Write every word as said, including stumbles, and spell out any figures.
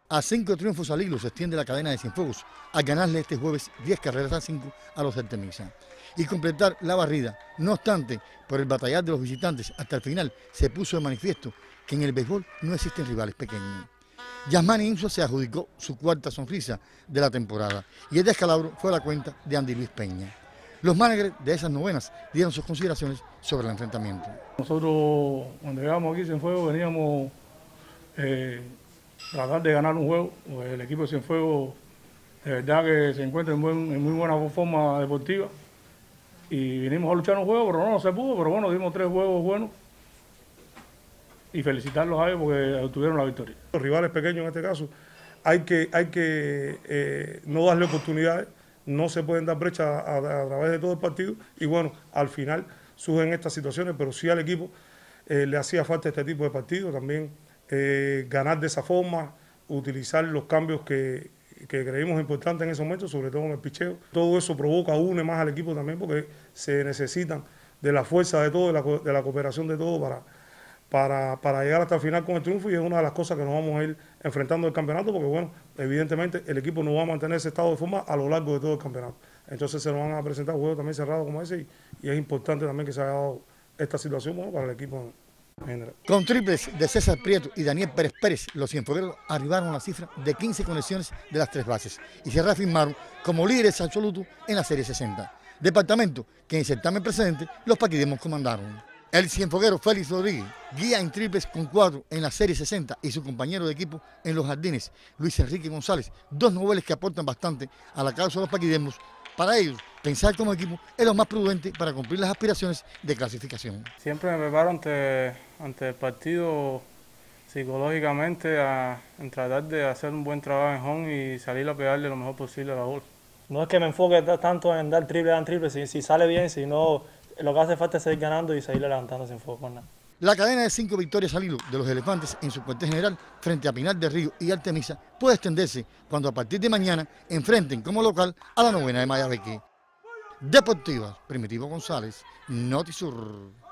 A cinco triunfos al hilo se extiende la cadena de Cienfuegos al ganarle este jueves diez carreras a cinco a los Artemisa y completar la barrida. No obstante, por el batallar de los visitantes hasta el final se puso de manifiesto que en el béisbol no existen rivales pequeños. Yasmani Insua se adjudicó su cuarta sonrisa de la temporada y el descalabro fue a la cuenta de Andy Luis Peña. Los managers de esas novenas dieron sus consideraciones sobre el enfrentamiento. Nosotros cuando llegamos aquí a Cienfuegos veníamos eh, tratar de ganar un juego. El equipo de Cienfuegos de verdad que se encuentra en, buen, en muy buena forma deportiva y vinimos a luchar un juego, pero no, no se pudo, pero bueno, dimos tres juegos buenos y felicitarlos a ellos porque obtuvieron la victoria. Los rivales pequeños en este caso hay que, hay que eh, no darle oportunidades, no se pueden dar brechas a, a, a través de todo el partido y bueno, al final surgen estas situaciones, pero sí al equipo eh, le hacía falta este tipo de partidos, también eh, ganar de esa forma, utilizar los cambios que, que creímos importantes en ese momento, sobre todo en el picheo. Todo eso provoca, une más al equipo también porque se necesitan de la fuerza de todo, de la, de la cooperación de todo para, para, para llegar hasta el final con el triunfo y es una de las cosas que nos vamos a ir enfrentando el campeonato porque bueno, evidentemente el equipo no va a mantener ese estado de forma a lo largo de todo el campeonato. Entonces se nos van a presentar juegos también cerrados como ese y, y es importante también que se haya dado esta situación bueno, para el equipo en general. Con triples de César Prieto y Daniel Pérez Pérez, los cienfuegueros arribaron a la cifra de quince conexiones de las tres bases y se reafirmaron como líderes absolutos en la Serie sesenta, departamento que en el certamen precedente los paquidemos comandaron. El cienfueguero Félix Rodríguez guía en triples con cuatro en la Serie sesenta y su compañero de equipo en los jardines, Luis Enrique González, dos noveles que aportan bastante a la causa de los paquidemos. Para ellos, pensar como equipo es lo más prudente para cumplir las aspiraciones de clasificación. Siempre me preparo ante, ante el partido psicológicamente a en tratar de hacer un buen trabajo en home y salir a pegarle lo mejor posible a la bola. No es que me enfoque tanto en dar triple, dar triple, si, si sale bien, si no, lo que hace falta es seguir ganando y seguir levantando sin foco con nada. La cadena de cinco victorias al hilo de los elefantes en su cuartel general frente a Pinar del Río y Artemisa puede extenderse cuando a partir de mañana enfrenten como local a la novena de Mayabeque. Deportivas, Primitivo González, Notisur.